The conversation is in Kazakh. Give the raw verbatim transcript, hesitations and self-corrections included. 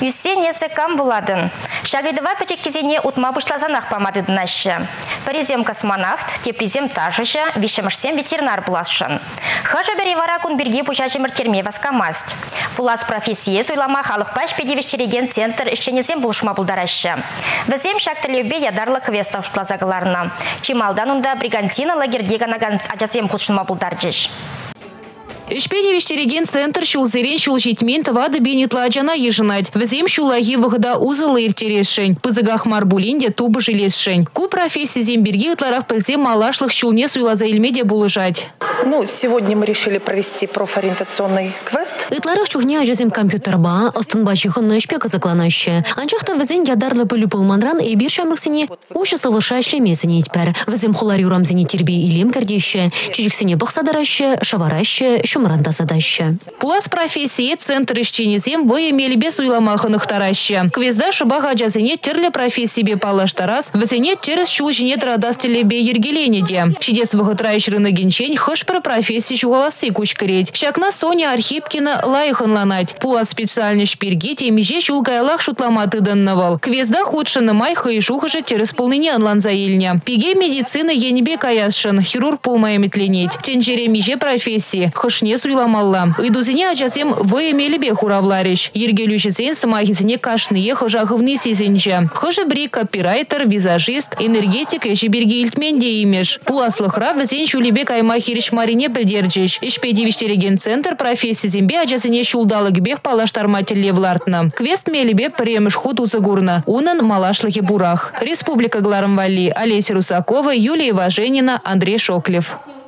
Юссе несе кам буладын. Шагайдыва печеккезене утма бушлазанах памадыдынашы. Паризем космонавт, тепризем тажышы, вишемышсем ветеринар буласшын. Хажа бери вара кун бирге пушажымыр терме васкамаст. Булас профессия суйлама халықпаш педевештереген центр ішченезем булышма булдарашы. Візем шактылеубе ядарлы квеста ушлазагаларына. Чималдан унда бригантина лагердега наганс ажазем худшынма булдаржыш. Ишпедевештереген центр шулзерен шулжитмен тывады бенетладжана ежинать. Візем шулаги вғыда узылы иртерешшень. Пызыгах марбулинде тубы желесшень. Ку профессии земберги ытларах пылзем малашлых шулне суйлаза ильмеде булыжать. Ну, сегодня мы решили провести профориентационный квест. Ытларах чухне ажазем компьютерба, останбачихы нышпека закланаще. Анчахта візен ядарлы пылю пылманран и бир шамрыксене уши сылыша шлемесіне етпер. Візем хулар юрамзене тербе илем кірдеще, чечіксене бұқсадараще, шавараще, шумранда садаще. Пулас профессии центр ишченезем вы имели без уйламаханных тараще. Квезда шыбаға ажазене терлі профессии бе палаштарас, візене терес шулжине традастеле бе ергеленеде. Чидес вғытрайшырыны генчень хыш про профессии шугаласы кучкареть. Шакна Соня Архипкина лайхан ланать. Пулас специальный шпирги темеже шулгайлах шутламаты даннавал. Квезда худшаны майха и шухажа терес полныне анланзаильня. Пиге медицины енебе каясшын, хирург полмая метленеть. Тенжере меже профессии. Хышне суйламалла. Идузине ажазем вы имели бе хуравларищ. Ергелющесен самахисене кашные хыжахывны сизенче. Хыжы бри копирайтер, визажист, энергетик и жиберги ильтменде имеш. Пуласлыхра візен шулебе каймахириш марине білдерджиш. Ишпедевиштереген центр профессии зембе ажазене шулдалык бех палаштармателле влартна. Квест мелебе премеш худ узыгурна. Унан малашлыхе бурах. Республика Гларамвали. Олеся Русакова, Юлия Важенина, Андрей Шоклев.